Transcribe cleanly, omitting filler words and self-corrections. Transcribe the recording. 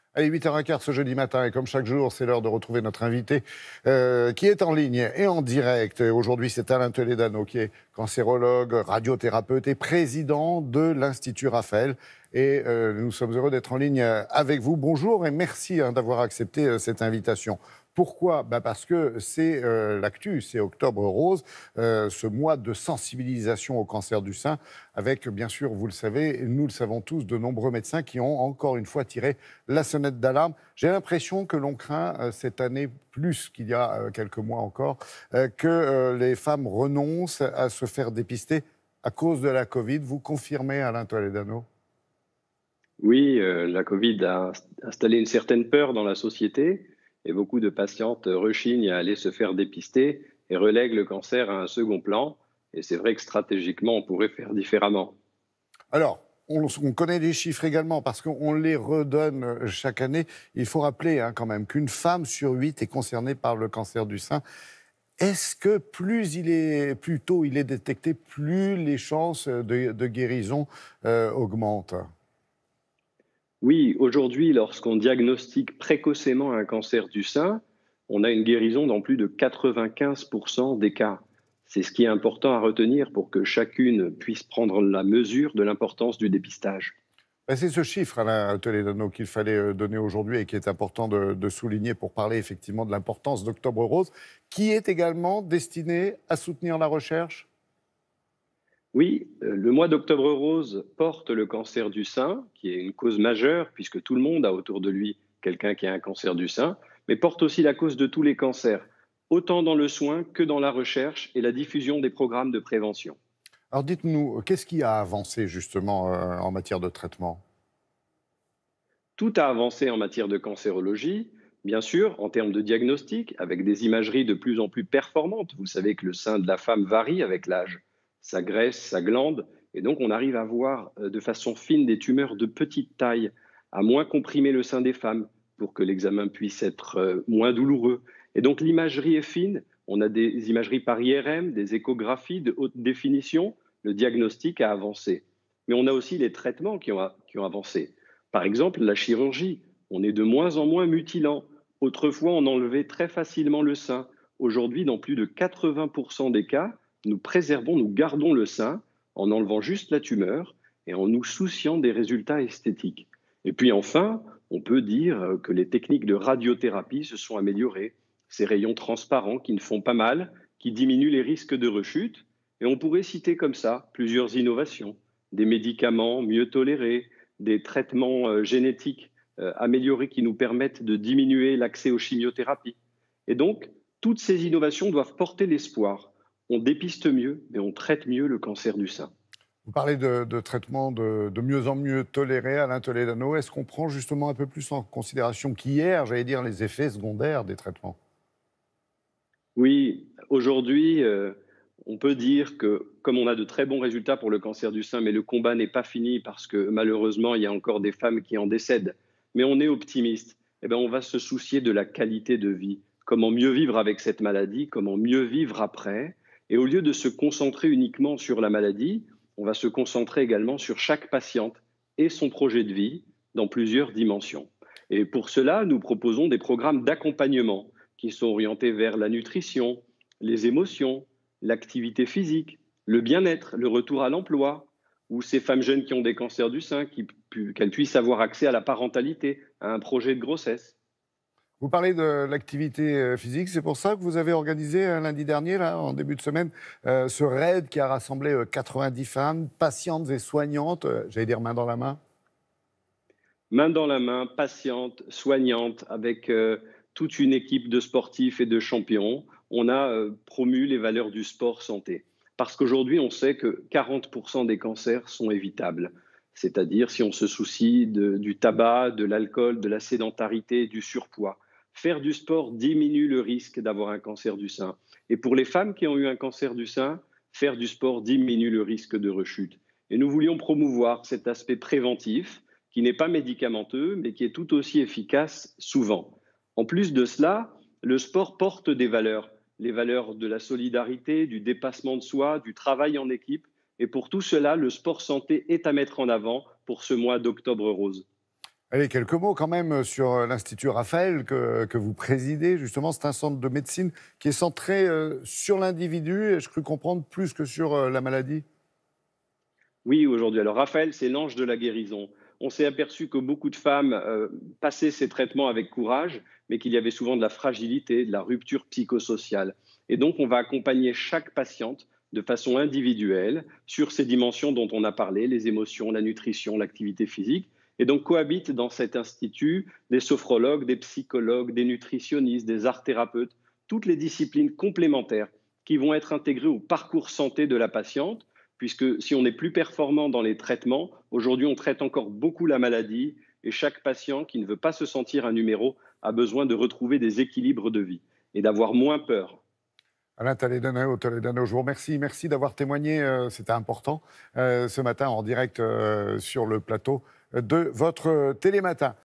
Allez, 8h15 ce jeudi matin, et comme chaque jour, c'est l'heure de retrouver notre invité qui est en ligne et en direct. Aujourd'hui, c'est Alain Toledano, qui est cancérologue, radiothérapeute et président de l'Institut Raphaël. Et nous sommes heureux d'être en ligne avec vous. Bonjour et merci d'avoir accepté cette invitation. Pourquoi? Parce que c'est l'actu, c'est Octobre Rose, ce mois de sensibilisation au cancer du sein, avec, bien sûr, vous le savez, nous le savons tous, de nombreux médecins qui ont encore une fois tiré la sonnette d'alarme. J'ai l'impression que l'on craint cette année, plus qu'il y a quelques mois encore, que les femmes renoncent à se faire dépister à cause de la Covid. Vous confirmez, Alain Toledano? Oui, la Covid a installé une certaine peur dans la société et beaucoup de patientes rechignent à aller se faire dépister et relèguent le cancer à un second plan. Et c'est vrai que stratégiquement, on pourrait faire différemment. Alors, on connaît les chiffres également parce qu'on les redonne chaque année. Il faut rappeler quand même qu'une femme sur 8 est concernée par le cancer du sein. Est-ce que plus tôt il est détecté, plus les chances de guérison augmentent? Oui, aujourd'hui, lorsqu'on diagnostique précocement un cancer du sein, on a une guérison dans plus de 95% des cas. C'est ce qui est important à retenir pour que chacune puisse prendre la mesure de l'importance du dépistage. C'est ce chiffre, Alain Toledano, qu'il fallait donner aujourd'hui et qui est important de souligner pour parler effectivement de l'importance d'Octobre Rose, qui est également destiné à soutenir la recherche. Oui, le mois d'Octobre Rose porte le cancer du sein, qui est une cause majeure, puisque tout le monde a autour de lui quelqu'un qui a un cancer du sein, mais porte aussi la cause de tous les cancers, autant dans le soin que dans la recherche et la diffusion des programmes de prévention. Alors dites-nous, qu'est-ce qui a avancé justement en matière de traitement? Tout a avancé en matière de cancérologie, bien sûr, en termes de diagnostic, avec des imageries de plus en plus performantes. Vous savez que le sein de la femme varie avec l'âge, sa graisse, sa glande, et donc on arrive à voir de façon fine des tumeurs de petite taille, à moins comprimer le sein des femmes pour que l'examen puisse être moins douloureux. Et donc l'imagerie est fine, on a des imageries par IRM, des échographies de haute définition, le diagnostic a avancé. Mais on a aussi les traitements qui ont avancé. Par exemple, la chirurgie, on est de moins en moins mutilant. Autrefois, on enlevait très facilement le sein. Aujourd'hui, dans plus de 80% des cas, nous préservons, nous gardons le sein en enlevant juste la tumeur et en nous souciant des résultats esthétiques. Et puis enfin, on peut dire que les techniques de radiothérapie se sont améliorées. Ces rayons transparents qui ne font pas mal, qui diminuent les risques de rechute. Et on pourrait citer comme ça plusieurs innovations, des médicaments mieux tolérés, des traitements génétiques améliorés qui nous permettent de diminuer l'accès aux chimiothérapies. Et donc, toutes ces innovations doivent porter l'espoir. On dépiste mieux, mais on traite mieux le cancer du sein. Vous parlez de traitements de mieux en mieux tolérés, Alain Toledano. Est-ce qu'on prend justement un peu plus en considération qu'hier, j'allais dire, les effets secondaires des traitements? Oui, aujourd'hui, on peut dire que comme on a de très bons résultats pour le cancer du sein, mais le combat n'est pas fini parce que malheureusement, il y a encore des femmes qui en décèdent. Mais on est optimiste. Eh bien, on va se soucier de la qualité de vie. Comment mieux vivre avec cette maladie, comment mieux vivre après. Et au lieu de se concentrer uniquement sur la maladie, on va se concentrer également sur chaque patiente et son projet de vie dans plusieurs dimensions. Et pour cela, nous proposons des programmes d'accompagnement qui sont orientés vers la nutrition, les émotions, l'activité physique, le bien-être, le retour à l'emploi, ou ces femmes jeunes qui ont des cancers du sein, qu'elles puissent avoir accès à la parentalité, à un projet de grossesse. Vous parlez de l'activité physique, c'est pour ça que vous avez organisé lundi dernier, là, en début de semaine, ce raid qui a rassemblé 90 femmes, patientes et soignantes, j'allais dire main dans la main. Main dans la main, patiente, soignante, avec toute une équipe de sportifs et de champions, on a promu les valeurs du sport santé. Parce qu'aujourd'hui, on sait que 40% des cancers sont évitables. C'est-à-dire si on se soucie du tabac, de l'alcool, de la sédentarité, du surpoids. Faire du sport diminue le risque d'avoir un cancer du sein. Et pour les femmes qui ont eu un cancer du sein, faire du sport diminue le risque de rechute. Et nous voulions promouvoir cet aspect préventif qui n'est pas médicamenteux, mais qui est tout aussi efficace souvent. En plus de cela, le sport porte des valeurs, les valeurs de la solidarité, du dépassement de soi, du travail en équipe. Et pour tout cela, le sport santé est à mettre en avant pour ce mois d'Octobre Rose. Allez, quelques mots quand même sur l'Institut Raphaël que vous présidez. Justement, c'est un centre de médecine qui est centré sur l'individu, et je cru comprendre, plus que sur la maladie. Oui, aujourd'hui. Alors Raphaël, c'est l'ange de la guérison. On s'est aperçu que beaucoup de femmes passaient ces traitements avec courage, mais qu'il y avait souvent de la fragilité, de la rupture psychosociale. Et donc, on va accompagner chaque patiente de façon individuelle sur ces dimensions dont on a parlé, les émotions, la nutrition, l'activité physique. Et donc, cohabitent dans cet institut des sophrologues, des psychologues, des nutritionnistes, des art thérapeutes, toutes les disciplines complémentaires qui vont être intégrées au parcours santé de la patiente, puisque si on est plus performant dans les traitements, aujourd'hui on traite encore beaucoup la maladie et chaque patient qui ne veut pas se sentir un numéro a besoin de retrouver des équilibres de vie et d'avoir moins peur. Alain Toledano, je vous remercie. Merci d'avoir témoigné, c'était important, ce matin en direct sur le plateau de votre Télématin.